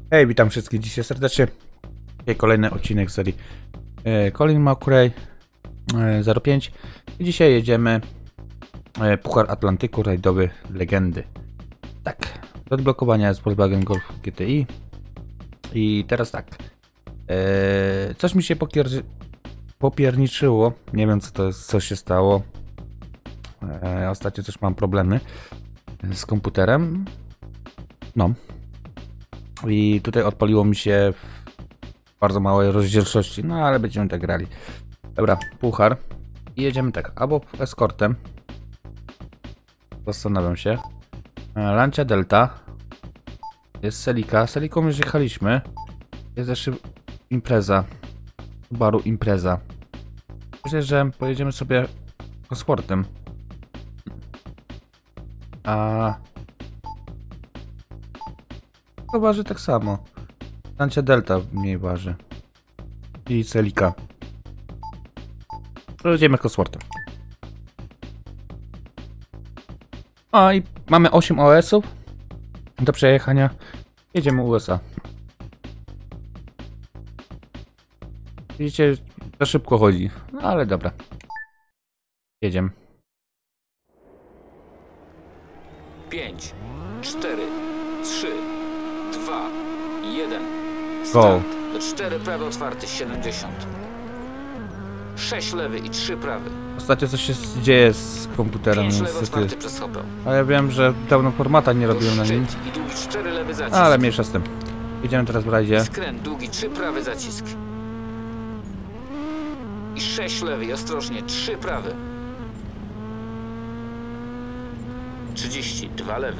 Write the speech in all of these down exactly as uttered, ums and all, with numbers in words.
Hej, witam wszystkich dzisiaj serdecznie. Dzisiaj kolejny odcinek z serii e, Colin McRae e, zero pięć. I dzisiaj jedziemy e, Puchar Atlantyku rajdowy Legendy. Tak, do odblokowania jest Volkswagen Golf G T I. I teraz tak, e, coś mi się pokier... popierniczyło. Nie wiem co to jest, co się stało. E, ostatnio też mam problemy z komputerem. No. I tutaj odpaliło mi się w bardzo małej rozdzielczości, no ale będziemy tak grali. Dobra, puchar. I jedziemy tak, albo eskortem. Zastanawiam się. Lancia Delta. Jest Celica. Celicą już jechaliśmy. Jest jeszcze impreza. Baru impreza. Myślę, że pojedziemy sobie eskortem. A... To waży tak samo. Lancia Delta mniej waży. I Celica. Jedziemy Cosworthem. A i mamy osiem O S-ów do przejechania. Jedziemy U S A. Widzicie, za szybko chodzi. No ale dobra. Jedziemy. pięć, cztery, trzy, dwa, jeden. Go. Start. Do cztery prawy otwarty, siedemdziesiąt. sześć lewy i trzy prawy. Ostatnio coś się dzieje z komputerem pięć lewy niestety. otwarty przez hopę. A ja wiem, że dawno formata nie robiłem na nim. I długi cztery lewy zacisk. Ale mniejsza z tym. Jedziemy teraz w rajdzie. Skręt długi trzy prawy zacisk. I sześć lewy i ostrożnie trzy prawy. trzydzieści dwa lewy.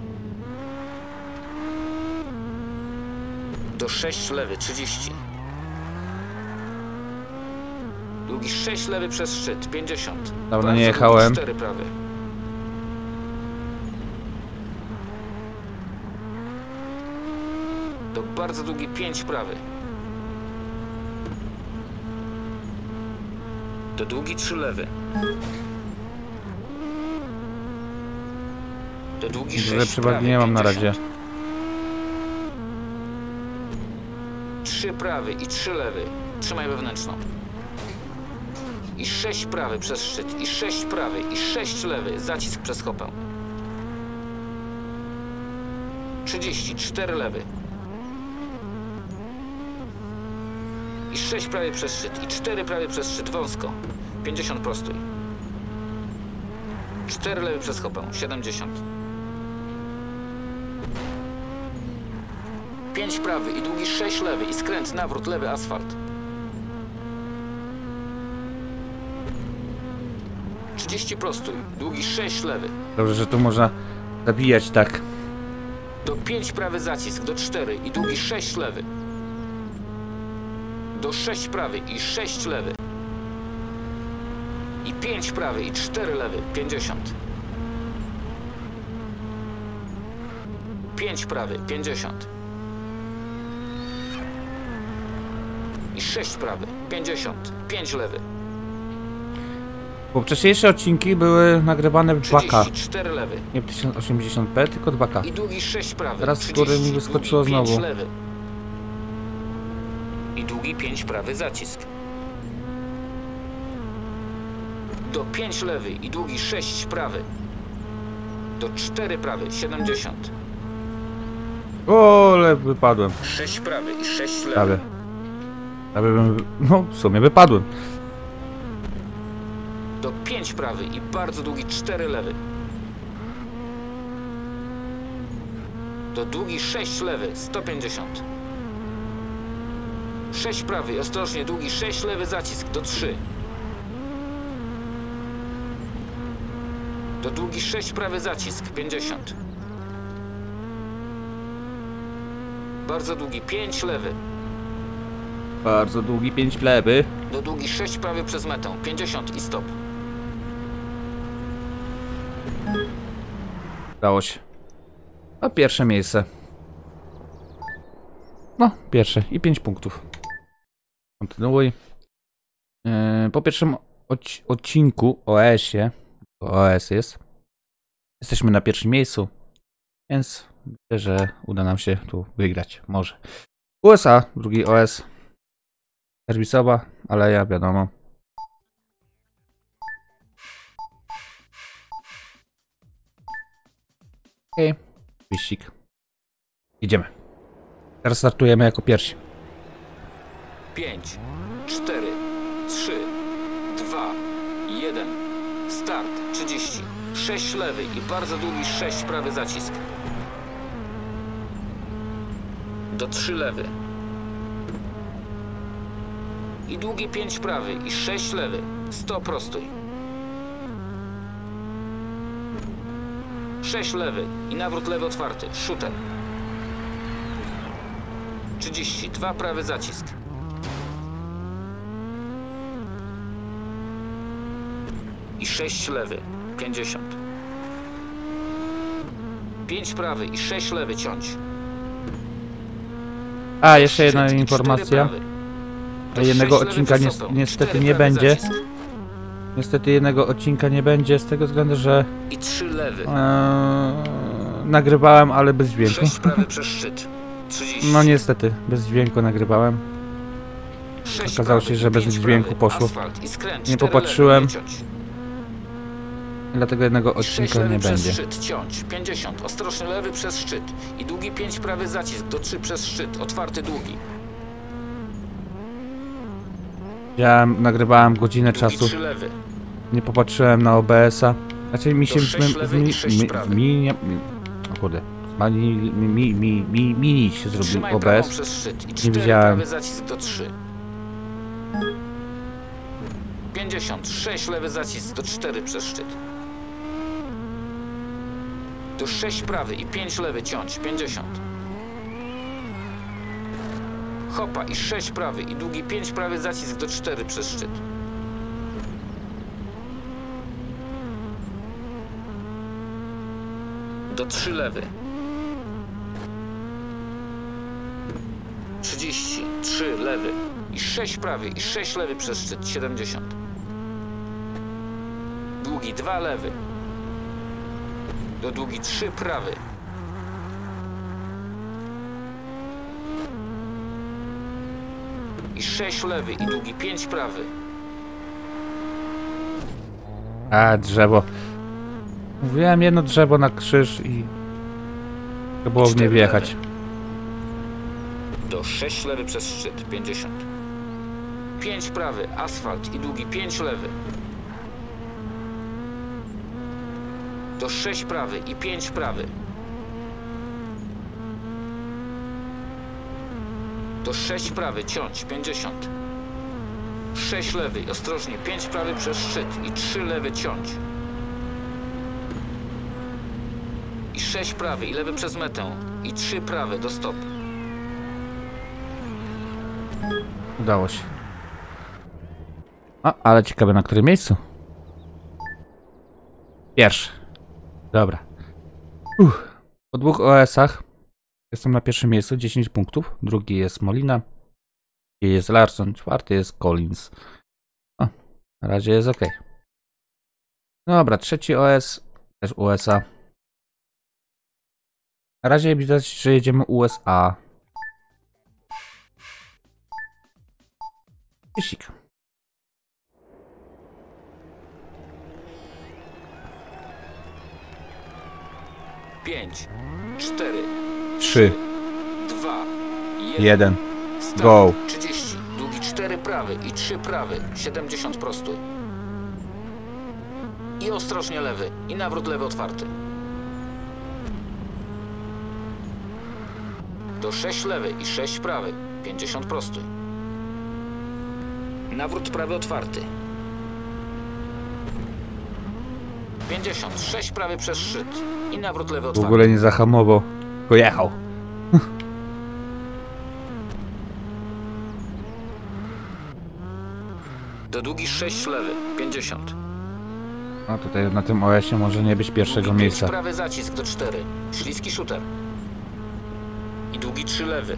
Do sześć lewy, trzydzieści. Długi sześć lewy przez szczyt, pięćdziesiąt. Dawno nie jechałem. cztery prawy. Do bardzo długi pięć prawy. Do długi trzy lewy. Do długi Że sześć przewagi prawy, nie mam na razie. pięćdziesiąt. trzy prawy i trzy lewy. Trzymaj wewnętrzną. I sześć prawy przez szczyt. I sześć prawy. I sześć lewy. Zacisk przez hopę. trzydzieści cztery lewy. I sześć prawy przez szczyt. I cztery prawy przez szczyt. Wąsko. pięćdziesiąt prostój. cztery lewy przez hopę. siedemdziesiąt. pięć prawy i długi sześć lewy i skręt, nawrót, lewy asfalt. trzydzieści prostój, długi sześć lewy. Dobrze, że tu można zabijać tak. Do pięć prawy zacisk, do cztery i długi sześć lewy. Do sześć prawy i sześć lewy. I pięć prawy i cztery lewy, pięćdziesiąt. pięć prawy, pięćdziesiąt. I sześć prawy, pięćdziesiąt. pięć lewy. Bo wcześniejsze odcinki były nagrywane w dwa K. trzydzieści cztery lewy. Nie w tysiąc osiemdziesiąt p, tylko dwa K. I długi sześć prawy. Teraz skóry mi wyskoczyło długi pięć znowu. lewy. I długi pięć prawy zacisk. Do pięć lewy i długi sześć prawy. Do cztery prawy, siedemdziesiąt. O, ale wypadłem. sześć prawy i sześć lewy. Prawie. Prawie bym... No, w sumie wypadłem. Do pięć prawy i bardzo długi cztery lewy. Do długi sześć lewy, sto pięćdziesiąt. sześć prawy i ostrożnie długi sześć lewy zacisk, do trzy. Do długi sześć prawy zacisk, pięćdziesiąt. Bardzo długi pięć lewy. Bardzo długi pięć lewy. Do długi sześć prawy przez metę, pięćdziesiąt i stop. Udało się. A pierwsze miejsce. No, pierwsze i pięć punktów. Kontynuuj. Yy, po pierwszym odc odcinku o S-ie, O S jest, jesteśmy na pierwszym miejscu, więc myślę, że uda nam się tu wygrać. Może. U S A, drugi O S. Serwisowa, aleja, wiadomo. Okej, okay. Wyścig. Idziemy. Teraz startujemy jako pierwsi. pięć, cztery, trzy, dwa, jeden. Start. trzydzieści. sześć lewy i bardzo długi sześć prawy zacisk. Do trzy lewy. I długi pięć prawy i sześć lewy. sto prostój. sześć lewy i nawrót lewy otwarty. Shooter. trzydzieści. dwa prawy zacisk. I sześć lewy. pięćdziesiąt. pięć prawy i sześć lewy ciąć. A, jeszcze jedna informacja. Jednego odcinka ni niestety nie będzie. Niestety jednego odcinka nie będzie z tego względu, że I trzy lewy. Ee, nagrywałem, ale bez dźwięku. sześć prawy przez szczyt. trzydzieści. No niestety, bez dźwięku nagrywałem. Okazało się, że bez dźwięku poszło. Nie popatrzyłem. Dlatego jednego odcinka nie będzie. Szczyt, ciąć. pięćdziesiąt. Ostrożny lewy przez szczyt. I długi pięć prawy zacisk do trzy przez szczyt. Otwarty długi. Ja nagrywałem godzinę Długi czasu. trzy lewy. Nie popatrzyłem na O B S-a. Znaczy mi się sześć zmi... lewy i zmi... sześć mi... prawy. Zmienia... O kurde. Mini... Mi... Mi... Mi... Mini się zrobił Trzymaj O B prawą S. przez szczyt. I Nie cztery widziałem. prawy zacisk do trzy. pięćdziesiąt. sześć lewy zacisk do cztery przez szczyt. Do sześć prawy i pięć lewy ciąć. pięćdziesiąt. Hopa i sześć prawy i długi pięć prawy zacisk do cztery przez szczyt. Do trzy lewy. trzydzieści. trzy lewy. I sześć prawy i sześć lewy przez szczyt. siedemdziesiąt. Długi dwa lewy. Do długi trzy prawy. I sześć lewy i długi pięć prawy. A, drzewo. Mówiłem jedno drzewo na krzyż i... To było w nie wjechać. Do sześć lewy przez szczyt. pięćdziesiąt. pięć prawy. Asfalt i długi pięć lewy. Do sześć prawy i pięć prawy. Do sześć prawy, ciąć, pięćdziesiąt. sześć lewy, ostrożnie, pięć prawy przez szczyt i trzy lewy ciąć. I sześć prawy i lewy przez metę i trzy prawe do stop. Udało się. O, ale ciekawe na którym miejscu. Pierwszy. Dobra. Uff. Po dwóch O S-ach jestem na pierwszym miejscu, dziesięć punktów. Drugi jest Molina. Trzeci jest Larson. Czwarty jest Collins. O, na razie jest ok. Dobra, trzeci O S. Też U S A. Na razie widać, że jedziemy U S A. Wyścig. pięć, cztery, trzy, dwa, jeden. Start. Go. trzydzieści. Długi cztery prawy i trzy prawy. siedemdziesiąt prostój. I ostrożnie lewy. I nawrót lewy otwarty. Do sześć lewy i sześć prawy. pięćdziesiąt prostój. Nawrót prawy otwarty. pięćdziesiąt. sześć prawy przez szczyt. I nawrót lewy W otwarty. ogóle nie zahamował. Tylko jechał. Do długi sześć lewy. pięćdziesiąt. No tutaj na tym O S-ie może nie być pierwszego Długi miejsca. pięć prawy zacisk do cztery. Śliski shooter. I długi trzy lewy.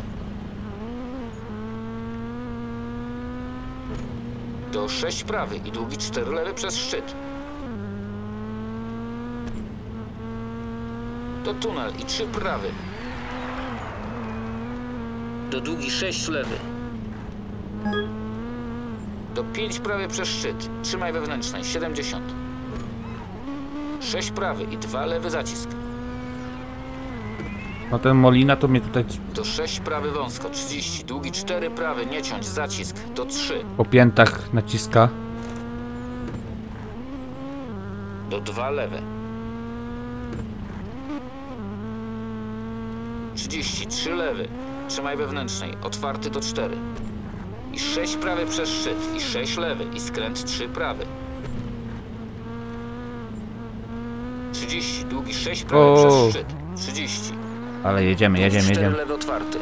Do sześć prawy i długi cztery lewy przez szczyt. Do tunel i trzy prawy. Do długi sześć lewy. Do pięć prawy przez szczyt. Trzymaj wewnętrznej. siedemdziesiąt. sześć prawy i dwa lewy zacisk. No ten Molina to mnie tutaj Do sześć prawy wąsko. trzydzieści. Długi cztery prawy. Nie ciąć. Zacisk. Do trzy. po piętach naciska. Do dwa lewe. trzydzieści. trzy lewy. Trzymaj wewnętrznej. Otwarty do cztery. I sześć prawy przez szczyt. I sześć lewy. I skręt trzy prawy. trzydzieści. Długi sześć prawy O. przez szczyt. trzydzieści. Ale jedziemy, jedziemy, cztery jedziemy. lewy otwarty.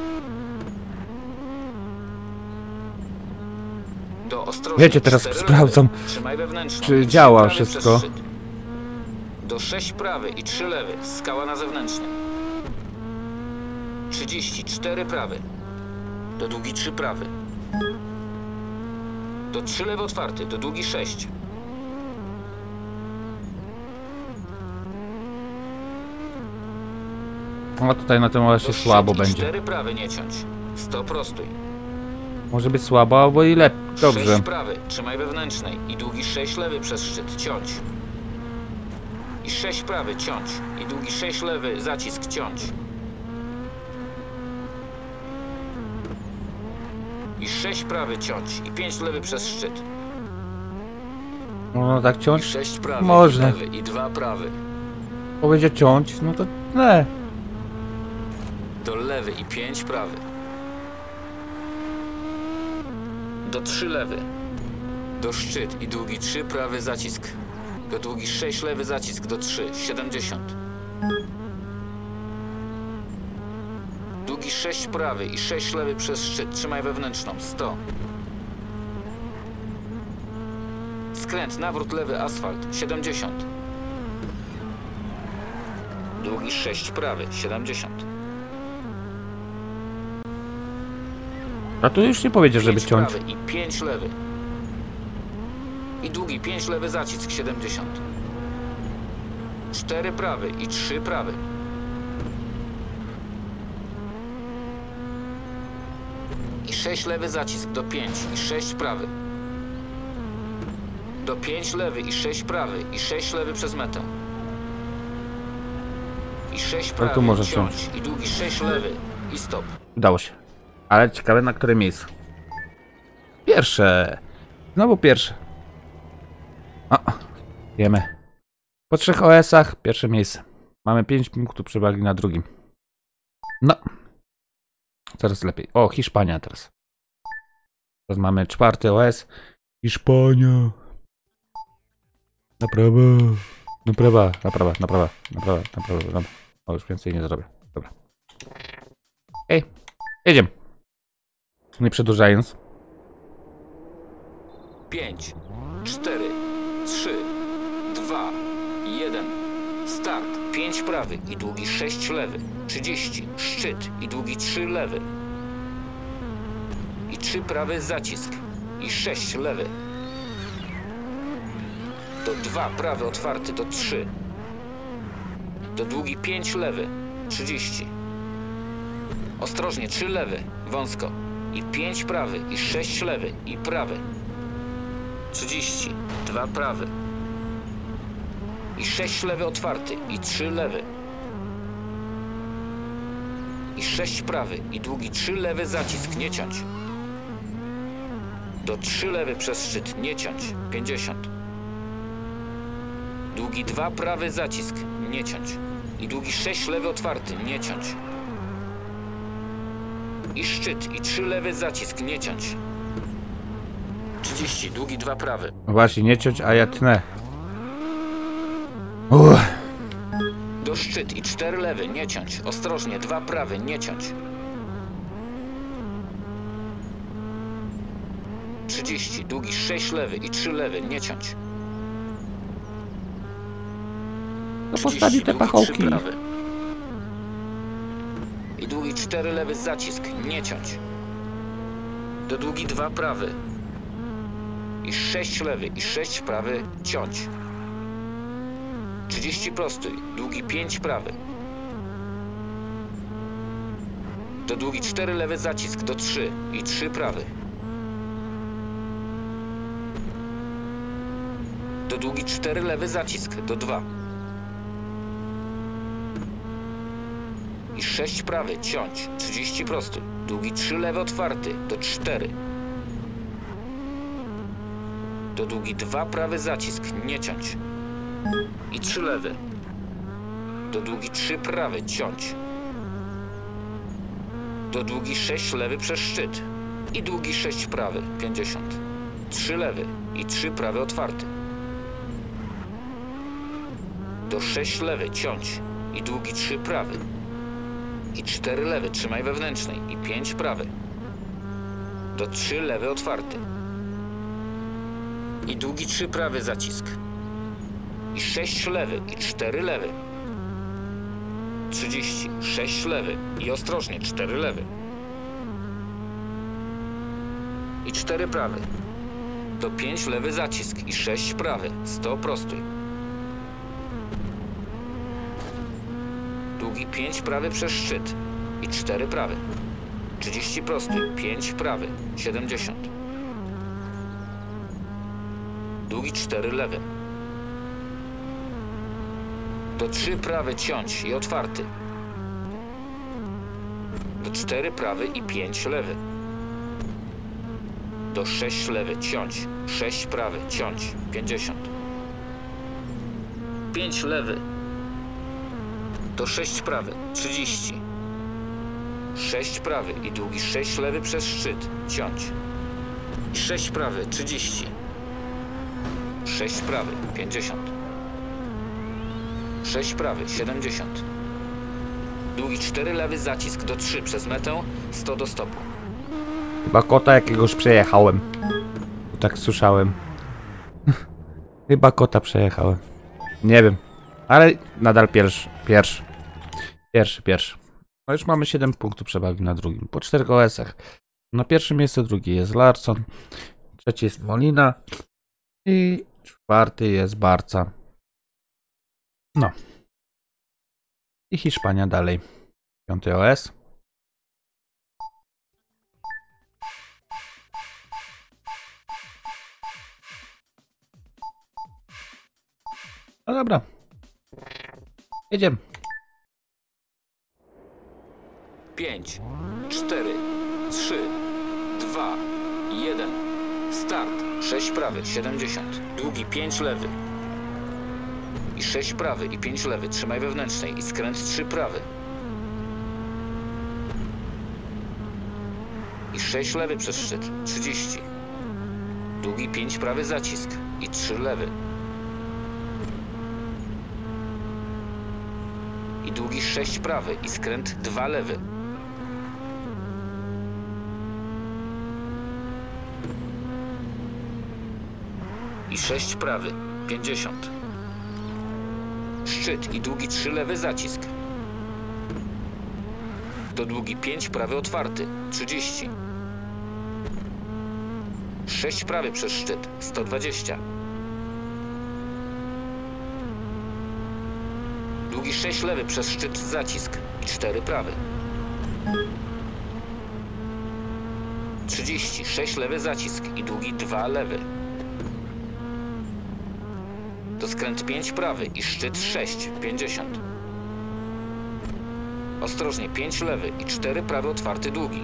Do ostrożnie. Wiecie, teraz cztery sprawdzam, lewy. Trzymaj wewnętrzną. czy I trzy działa prawy wszystko. przez szczyt. Do sześć prawy i trzy lewy. Skała na zewnętrznej. trzydzieści. cztery prawy. Do długi trzy prawy. Do trzy lewy otwarty. Do długi sześć. No tutaj na tym właśnie Do słabo szczyt i będzie. cztery prawy nie ciąć. sto prostuj. Może być słabo, albo i lepiej. Dobrze. sześć prawy. Trzymaj wewnętrznej. I długi sześć lewy przez szczyt. Ciąć. I sześć prawy. Ciąć. I długi sześć lewy. Zacisk. Ciąć. I sześć prawy. Ciąć. I pięć lewy przez szczyt. No tak I ciąć? sześć prawy. Można. I lewy. I dwa prawy. Powiedział ciąć, no to nie. Do lewy. I pięć prawy. Do trzy lewy. Do szczyt. I długi trzy prawy. Zacisk. Do długi sześć lewy. Zacisk. Do trzy. siedemdziesiąt. Długi sześć prawy i sześć lewy przez szczyt. Trzymaj wewnętrzną. sto. Skręt, nawrót lewy, asfalt. siedemdziesiąt. Długi sześć prawy. siedemdziesiąt. A tu już nie powiedział, żeby pięć ciąć. prawy i pięć lewy. I długi pięć lewy zacisk. siedemdziesiąt. cztery prawy i trzy prawy. I sześć lewy zacisk do pięć i sześć prawy. Do pięć lewy i sześć prawy i sześć lewy przez metę. I sześć prawy. tu może ciąć. I długi sześć lewy i stop. Udało się. Ale ciekawe na które miejsce. Pierwsze. Znowu pierwsze. O, wiemy. Po trzech O S-ach pierwsze miejsce. Mamy pięć punktów przewagi na drugim. No. Coraz lepiej. O, Hiszpania teraz. Teraz mamy czwarty O S. Hiszpania. Naprawa. Naprawa, naprawa, naprawa, naprawa, naprawa, naprawa. O, już więcej nie zrobię. Dobra. Ej, jedziemy. Nie przedłużając. pięć, cztery, trzy, dwa, jeden. Start. pięć prawy i długi sześć lewy. trzydzieści. Szczyt i długi trzy lewy. I trzy prawy zacisk. I sześć lewy. Do dwa prawy otwarty do trzy. Do długi pięć lewy. trzydzieści. Ostrożnie trzy lewy. Wąsko. I pięć prawy i sześć lewy i prawy. trzydzieści. dwa prawy. I sześć lewy otwarty i trzy lewy. I sześć prawy i długi trzy lewy zacisk, nie ciąć. Do trzy lewy przez szczyt, nie ciąć. pięćdziesiąt. Długi dwa prawy zacisk, nie ciąć. I długi sześć lewy otwarty, nie ciąć. I szczyt i trzy lewy zacisk, nie ciąć. trzydzieści. Długi dwa prawy. Właśnie, nie ciąć, a ja tnę. Uff. Do szczyt i cztery lewy, nie ciąć. Ostrożnie, dwa prawy, nie ciąć. trzydzieści. Długi sześć lewy i trzy lewy, nie ciąć. No postawi te pachołki. Prawy. I długi cztery lewy zacisk, nie ciąć. Do długi dwa prawy. I sześć lewy i sześć prawy, ciąć. trzydzieści prosty, długi pięć prawy. Do długi cztery lewy zacisk do trzy i trzy prawy. Do długi cztery lewy zacisk do dwa. I sześć prawy ciąć, trzydzieści prosty. Długi trzy lewy otwarty do cztery. Do długi dwa prawy zacisk nie ciąć. I trzy lewy. Do długi trzy prawy ciąć. Do długi sześć lewy przez szczyt. I długi sześć prawy, pięćdziesiąt. trzy lewy i trzy prawy otwarty. Do sześć lewy ciąć. I długi trzy prawy. I cztery lewy trzymaj wewnętrznej. I pięć prawy. Do trzy lewy otwarty. I długi trzy prawy zacisk. I sześć lewy i cztery lewy. trzydzieści, sześć lewy i ostrożnie cztery lewy. I cztery prawy. Do pięć lewy zacisk i sześć prawy, sto prosty. Długi pięć prawy przez szczyt i cztery prawy. trzydzieści prosty, pięć prawy, siedemdziesiąt. Długi cztery lewy. Do trzy prawy ciąć i otwarty. Do cztery prawy i pięć lewy. Do sześć lewy ciąć, sześć prawy ciąć, pięćdziesiąt. pięć lewy. Do sześć prawy, trzydzieści. sześć prawy i długi sześć lewy przez szczyt, ciąć. I sześć prawy, trzydzieści. sześć prawy, pięćdziesiąt. sześć prawy, siedemdziesiąt. Długi cztery lewy zacisk do trzy przez metę, sto do stopu. Chyba kota jakiegoś przejechałem. Tak słyszałem. Chyba kota przejechałem. Nie wiem. Ale nadal pierwszy. Pierwszy. Pierwszy, pierwszy. No już mamy siedem punktów przewagi na drugim. Po czterech O S-ach. Na pierwszym miejscu drugi jest Larson. Trzeci jest Molina. I czwarty jest Barca. No. I Hiszpania dalej. Piąty O S. No dobra. Jedziemy. pięć, cztery, trzy, dwa, jeden. Start. sześć prawy, siedemdziesiąt. Długi pięć lewy. I sześć prawy i pięć lewy. Trzymaj wewnętrznej i skręt trzy prawy. I sześć lewy przez szczyt. trzydzieści. Długi pięć prawy zacisk. I trzy lewy. I długi sześć prawy i skręt dwa lewy. I sześć prawy. pięćdziesiąt. Szczyt i długi trzy lewy zacisk. Do długi pięć prawy otwarty. trzydzieści. sześć prawy przez szczyt. sto dwadzieścia. Długi sześć lewy przez szczyt zacisk. I cztery prawy. trzydzieści. sześć lewy zacisk i długi dwa lewy. To skręt pięć prawy i szczyt sześć. pięćdziesiąt. Ostrożnie pięć lewy i cztery prawy otwarty długi.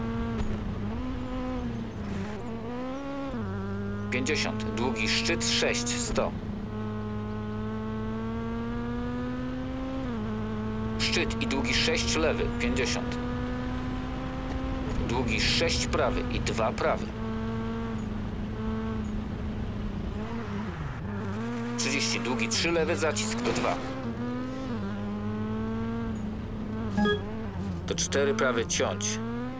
pięćdziesiąt. Długi szczyt sześć. sto. Szczyt i długi sześć lewy. pięćdziesiąt. Długi sześć prawy i dwa prawy. trzydzieści. Długi trzy lewy zacisk do dwa. Do cztery prawy ciąć.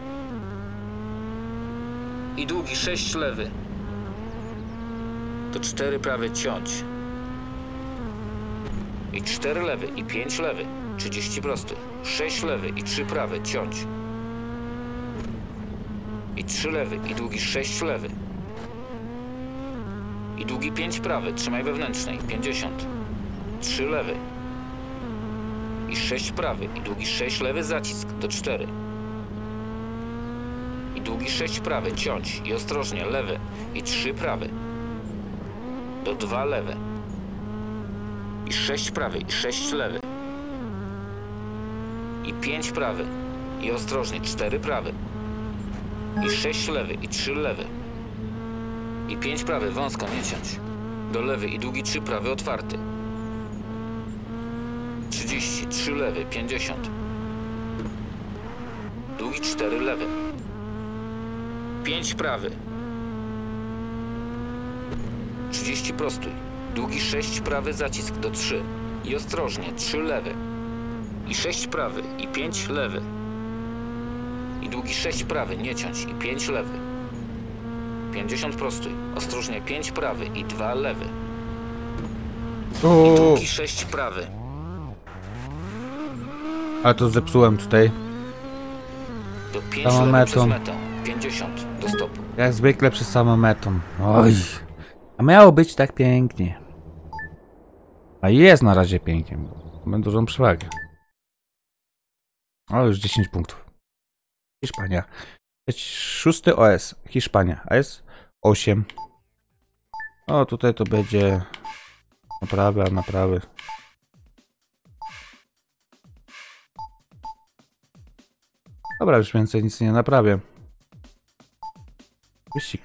I długi sześć lewy. Do cztery prawy ciąć. I cztery lewy i pięć lewy. trzydzieści prosty. sześć lewy i trzy prawy ciąć. I trzy lewy i długi sześć lewy. I długi pięć prawy, trzymaj wewnętrznej, pięćdziesiąt. trzy lewy. I sześć prawy. I długi sześć lewy zacisk do cztery. I długi sześć prawy, ciąć. I ostrożnie lewy. I trzy prawy. Do dwa lewe. I sześć prawy. I sześć lewy. I pięć prawy. I ostrożnie cztery prawy. I sześć lewy. I trzy lewy. I pięć prawy, wąsko, nie ciąć. Do lewy i długi trzy prawy, otwarty. trzydzieści, trzy lewy, pięćdziesiąt. Długi cztery lewy. pięć prawy. trzydzieści prostuj. Długi sześć prawy, zacisk do trzy. I ostrożnie, trzy lewy. I sześć prawy, i pięć lewy. I długi sześć prawy, nie ciąć, i pięć lewy. pięćdziesiąt prostuj. Ostrożnie pięć prawy i dwa lewy. I długi sześć prawy. Ale to zepsułem tutaj. Do pięć lewy przez metę. pięćdziesiąt do stopu. Jak zwykle przez samą metą. Oj. A miało być tak pięknie. A jest na razie pięknie. Mam dużą przewagę. O, już dziesięć punktów. Hiszpania. Szósty O S. Hiszpania. A jest osiem. O, tutaj to będzie naprawy, a naprawy. Dobra, już więcej nic nie naprawię. Wyścig.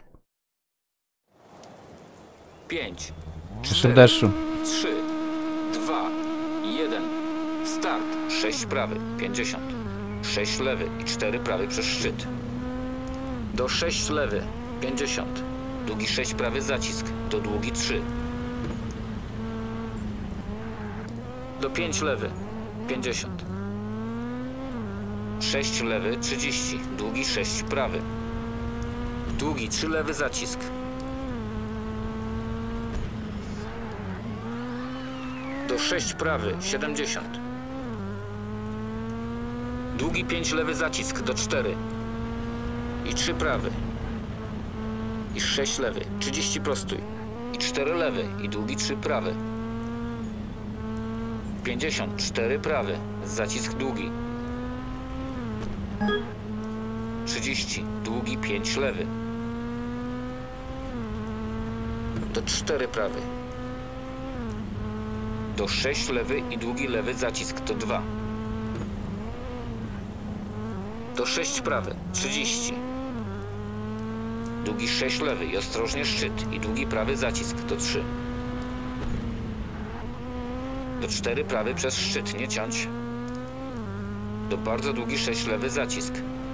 pięć, Jeszcze w deszczu. trzy, dwa, jeden. Start. sześć prawy, pięćdziesiąt. sześć lewy i cztery prawy przez szczyt. Do sześć lewy, pięćdziesiąt. Długi sześć prawy, zacisk. Do długi trzy. Do pięć lewy, pięćdziesiąt. sześć lewy, trzydzieści. Długi sześć prawy. Długi trzy lewy, zacisk. Do sześć prawy, siedemdziesiąt. Długi pięć lewy, zacisk do cztery. I trzy prawy. I sześć lewy, trzydzieści prostuj. I cztery lewy i długi trzy prawy. pięćdziesiąt, cztery prawy, zacisk długi. trzydzieści, długi pięć lewy. Do cztery prawy. Do sześć lewy i długi lewy, zacisk to dwa. Do sześć prawy, trzydzieści. Długi sześć lewy i ostrożnie szczyt i długi prawy, zacisk to trzy. Do cztery prawy przez szczyt, nie ciąć. Do bardzo długi sześć lewy, zacisk.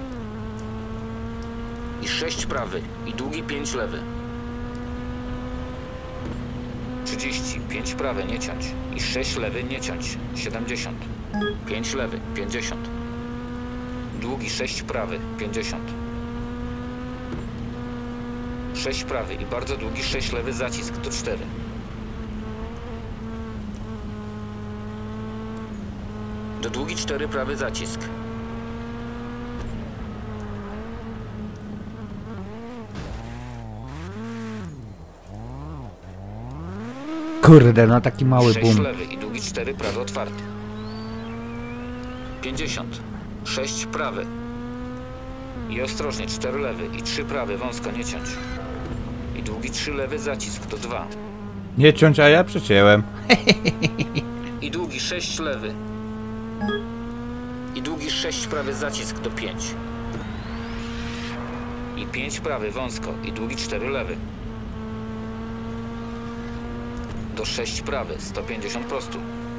I sześć prawy i długi pięć lewy. trzydzieści, pięć prawy, nie ciąć. I sześć lewy, nie ciąć. siedemdziesiąt. pięć lewy, pięćdziesiąt. Długi sześć prawy, pięćdziesiąt. sześć prawy i bardzo długi sześć lewy, zacisk do cztery. Do długi cztery prawy, zacisk. Kurde, no taki mały sześć boom. lewy i długi cztery prawy, otwarty. pięćdziesiąt. sześć prawy. I ostrożnie cztery lewy i trzy prawy, wąsko, nie ciąć. I długi trzy lewy, zacisk to dwa. Nie ciąć, a ja przecięłem. I długi sześć lewy. I długi sześć prawy, zacisk do pięć. I pięć prawy, wąsko. I długi cztery lewy. Do sześć prawy, sto pięćdziesiąt prostu.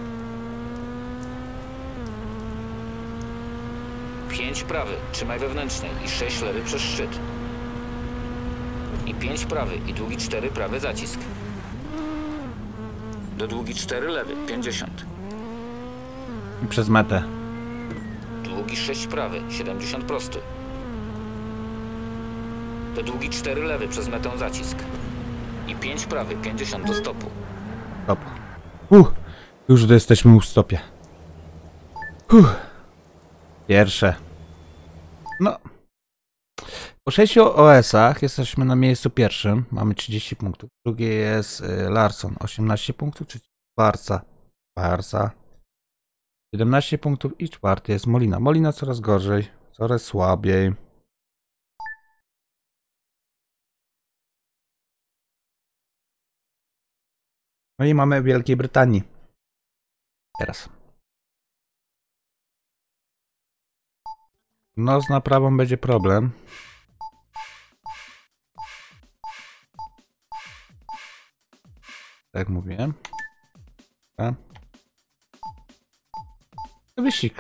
pięć prawy, trzymaj wewnętrznej i sześć lewy przez szczyt. I pięć prawy i długi cztery prawy, zacisk. Do długi cztery lewy, pięćdziesiąt. I przez metę. Długi sześć prawy, siedemdziesiąt prosty. Do długi cztery lewy przez metę, zacisk. I pięć prawy, pięćdziesiąt do stopu. Stop. Uh, już jesteśmy u stopie. Uh. Pierwsze. No. Po sześciu O S-ach jesteśmy na miejscu pierwszym. Mamy trzydzieści punktów. Drugie jest y, Larson, osiemnaście punktów. Trzeci Barca, Barsa. siedemnaście punktów i czwarty jest Molina. Molina coraz gorzej, coraz słabiej. No i mamy Wielkiej Brytanii. Teraz. No z naprawą będzie problem. Tak jak mówiłem. A. Wyścig.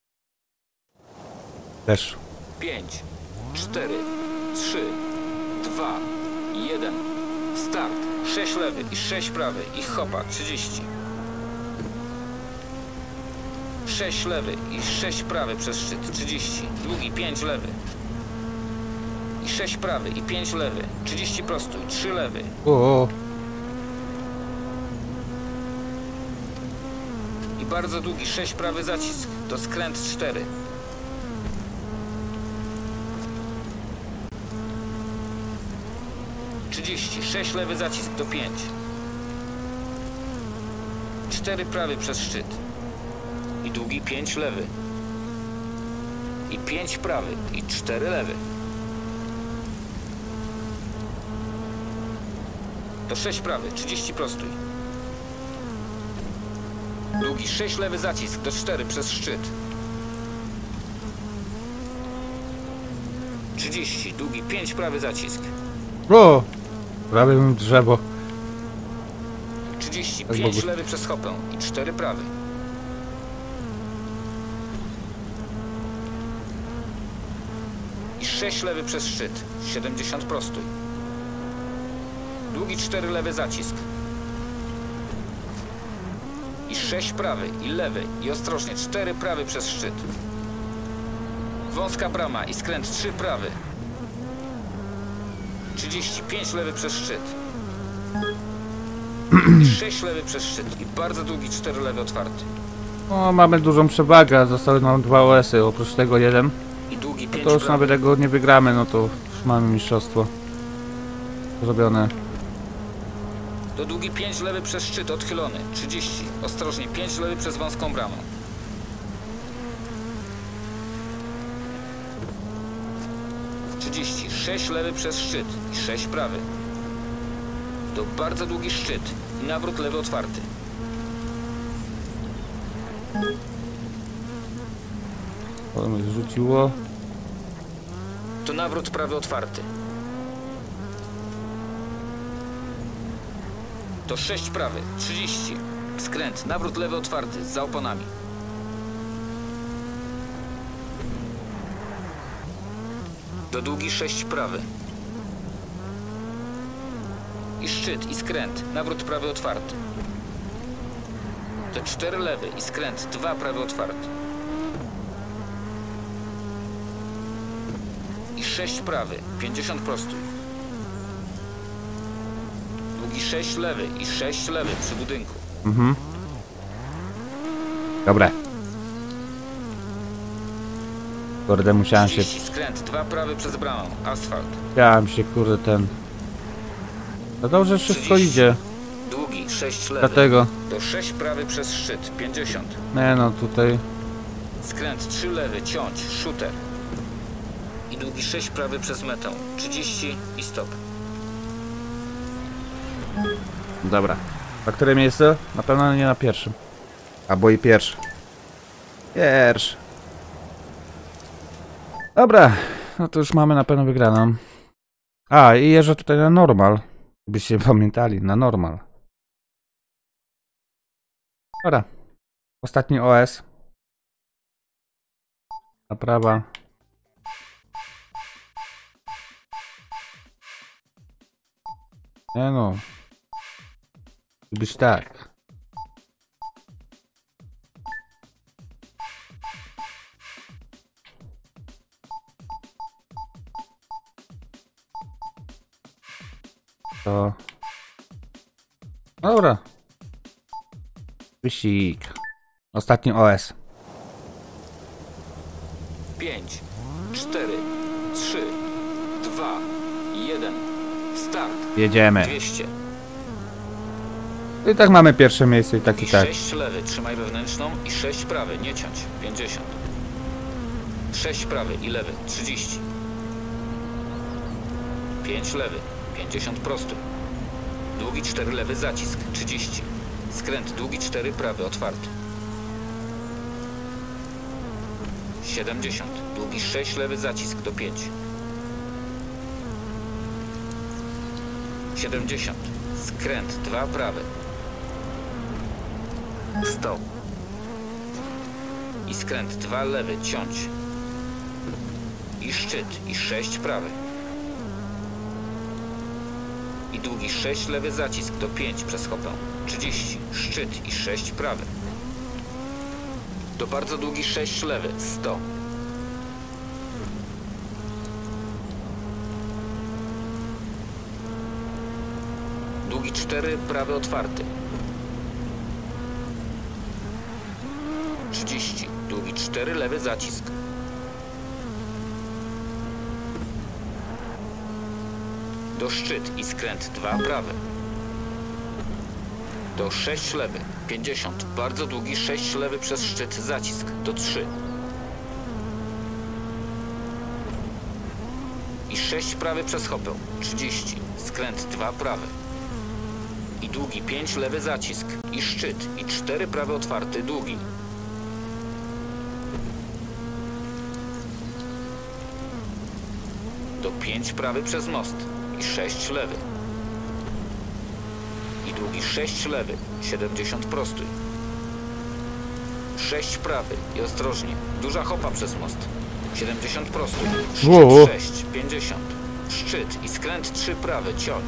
Też. pięć, cztery, trzy, dwa, jeden. Start. sześć lewy i sześć prawy i hopa trzydzieści. sześć lewy i sześć prawy przez szczyt trzydzieści. Długi pięć lewy. I sześć prawy i pięć lewy. trzydzieści prostój, trzy lewy. O. I bardzo długi sześć prawy zacisk. To skręt cztery. trzydzieści. sześć lewy zacisk do pięć. cztery prawy przez szczyt. I długi pięć lewy. I pięć prawy. I cztery lewy. To sześć prawy. trzydzieści prostój. Długi sześć lewy zacisk do cztery przez szczyt. trzydzieści. Długi pięć prawy zacisk. O! Prawie bym drzewo. trzydzieści. Tak pięć mogło- lewy przez hopę i cztery prawy. I sześć lewy przez szczyt. siedemdziesiąt prostój. Długi cztery lewy zacisk. I sześć prawy i lewy i ostrożnie cztery prawy przez szczyt. Wąska brama i skręt trzy prawy. trzydzieści pięć lewy przez szczyt. I sześć lewy przez szczyt i bardzo długi cztery lewy otwarty. O, mamy dużą przewagę. Zostały nam dwa O S y, oprócz tego jeden. I długi pięć To już prawy. nawet jak go nie wygramy, no to już mamy mistrzostwo zrobione. To długi pięć lewy przez szczyt odchylony. trzydzieści. Ostrożnie pięć lewy przez wąską bramę. trzydzieści. sześć lewy przez szczyt i sześć prawy. To bardzo długi szczyt i nawrót lewy otwarty. To mnie zrzuciło. To nawrót prawy otwarty. To sześć prawy. trzydzieści. Skręt. Nawrót lewy otwarty za oponami. Do długi sześć prawy. I szczyt i skręt. Nawrót prawy otwarty. To cztery lewy i skręt. dwa prawy otwarty. I sześć prawy. pięćdziesiąt prostój. Długi sześć lewy i sześć lewy przy budynku. Mhm. Dobre. Kurde, musiałem się... trzydzieści skręt. dwa prawy przez bramę. Asfalt. Musiałem się, kurde, ten... No dobrze, wszystko trzydzieści. idzie. Długi sześć lewy. Dlatego... Do sześć prawy przez szczyt. pięćdziesiąt. Nie no, tutaj... Skręt trzy lewy. Ciąć. Shooter. I długi sześć prawy przez metę. trzydzieści i stop. Dobra. Na które miejsce? Na pewno nie na pierwszym. Albo i pierwszy. Pierwszy. Dobra. No to już mamy na pewno wygraną. A, i jeżdżę tutaj na normal. Byście pamiętali, na normal. Dobra. Ostatni O S. Naprawa. Nie no. Być tak. To... Dobra. Wyścig. Ostatni O S. pięć, cztery, trzy, dwa, jeden. Start. Jedziemy. dwieście. I tak mamy pierwsze miejsce i tak i I tak. sześć lewy, trzymaj wewnętrzną i sześć prawy, nie ciąć, pięćdziesiąt. sześć prawy i lewy, trzydzieści. pięć lewy, pięćdziesiąt prosty. Długi cztery lewy zacisk, trzydzieści. Skręt długi cztery prawy otwarty. siedemdziesiąt. Długi sześć lewy zacisk do pięć. siedemdziesiąt. Skręt dwa prawy. sto. I skręt dwa lewy, ciąć. I szczyt, i sześć prawy. I długi sześć lewy zacisk do pięć przez hopę. trzydzieści. Szczyt i sześć prawy. Do bardzo długi sześć lewy, sto. Długi cztery prawy otwarty. trzydzieści. Długi cztery lewy zacisk. Do szczyt i skręt dwa prawy. Do sześć lewy, pięćdziesiąt. Bardzo długi sześć lewy przez szczyt zacisk. Do trzy. I sześć prawy przez hopę. trzydzieści. Skręt dwa prawy. I długi pięć lewy zacisk. I szczyt. I cztery prawy otwarty, długi. Do pięć prawy przez most. I sześć lewy. I długi sześć lewy, siedemdziesiąt prosty. sześć prawy i ostrożnie. Duża hopa przez most. siedemdziesiąt prosty. Szczyt Wow. sześć, pięćdziesiąt. Szczyt i skręt trzy prawy, ciąć.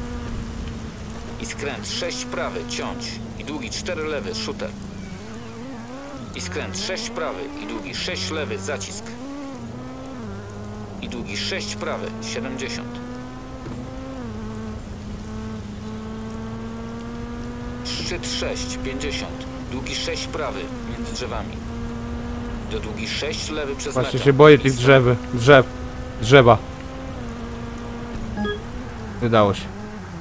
I skręt sześć prawy, ciąć. I długi cztery lewy, shooter. I skręt sześć prawy i długi sześć lewy, zacisk. I długi sześć prawy, siedemdziesiąt. Szczyt sześć, pięćdziesiąt. Długi sześć prawy między drzewami. Do długi sześć lewy przez Właśnie metal. się boję I tych sto. drzew. Drzew. Drzewa. Wydało się.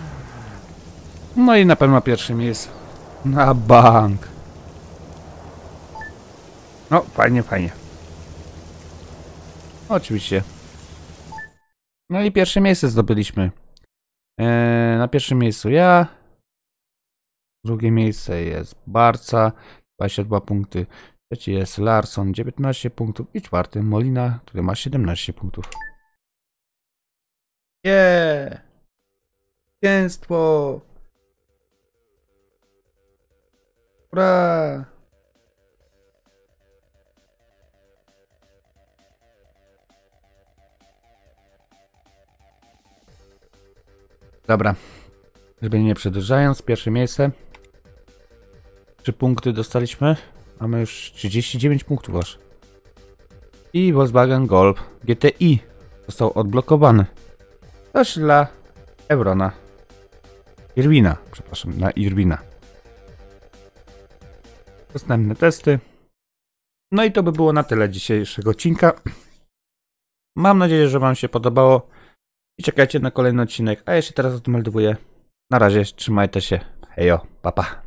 No i na pewno pierwsze miejsce. Na bank. No, fajnie, fajnie. Oczywiście. No i pierwsze miejsce zdobyliśmy. Eee, na pierwszym miejscu ja. Drugie miejsce jest Barca, dwadzieścia dwa punkty. Trzeci jest Larson, dziewiętnaście punktów. I czwarty Molina, który ma siedemnaście punktów. Yeah! Zwycięstwo! Ura! Dobra. Żeby nie przedłużając, pierwsze miejsce. Trzy punkty dostaliśmy. Mamy już trzydzieści dziewięć punktów aż. I Volkswagen Golf G T I został odblokowany. Też dla Evrona. Irwina, przepraszam, na Irwina. Następne testy. No i to by było na tyle dzisiejszego odcinka. Mam nadzieję, że wam się podobało. I czekajcie na kolejny odcinek. A ja się teraz odmeldowuję. Na razie, trzymajcie się. Hejo, pa pa.